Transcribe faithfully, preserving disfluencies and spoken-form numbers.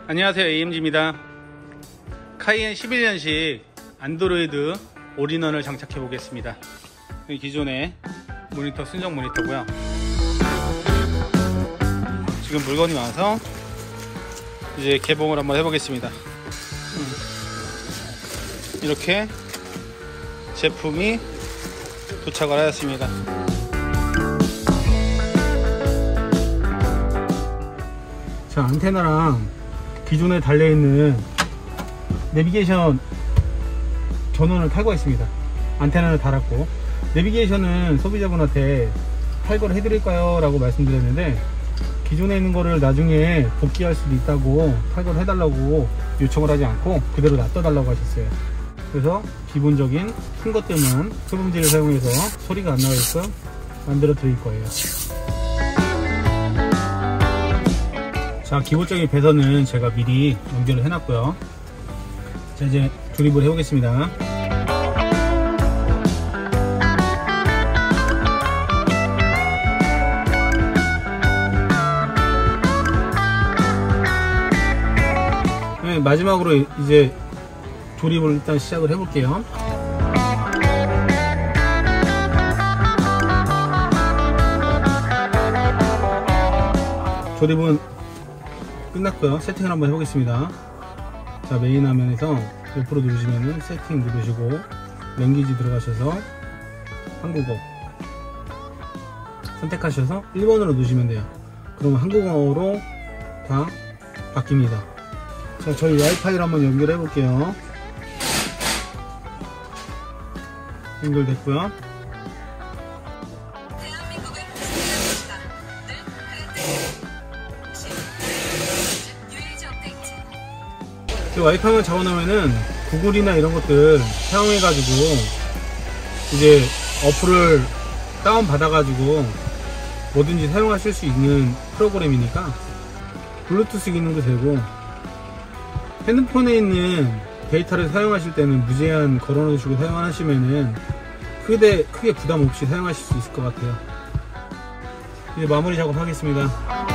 안녕하세요, 에이엠지입니다. 카이엔 십일 년식 안드로이드 올인원을 장착해 보겠습니다. 기존의 모니터 순정 모니터고요. 지금 물건이 와서 이제 개봉을 한번 해보겠습니다. 이렇게 제품이 도착을 하였습니다. 자, 안테나랑 기존에 달려있는 내비게이션 전원을 탈거가 있습니다. 안테나를 달았고, 내비게이션은 소비자분한테 탈거를 해드릴까요? 라고 말씀드렸는데, 기존에 있는 거를 나중에 복귀할 수도 있다고 탈거를 해달라고 요청을 하지 않고 그대로 놔둬달라고 하셨어요. 그래서 기본적인 큰 것들만 소음지를 사용해서 소리가 안 나게끔 만들어 드릴 거예요. 자, 기본적인 배선은 제가 미리 연결을 해놨고요. 자, 이제 조립을 해보겠습니다. 네, 마지막으로 이제 조립을 일단 시작을 해볼게요. 조립은 끝났고요. 세팅을 한번 해보겠습니다. 자, 메인 화면에서 옆으로 누르시면은 세팅 누르시고 랭귀지 들어가셔서 한국어 선택하셔서 일 번으로 누르시면 돼요. 그러면 한국어로 다 바뀝니다. 자, 저희 와이파이를 한번 연결해 볼게요. 연결됐고요. 와이파이만 잡아놓으면은 구글이나 이런 것들 사용해가지고 이제 어플을 다운받아가지고 뭐든지 사용하실 수 있는 프로그램이니까 블루투스 기능도 되고, 핸드폰에 있는 데이터를 사용하실 때는 무제한 걸어놓으시고 사용하시면은 크게, 크게 부담 없이 사용하실 수 있을 것 같아요. 이제 마무리 작업하겠습니다.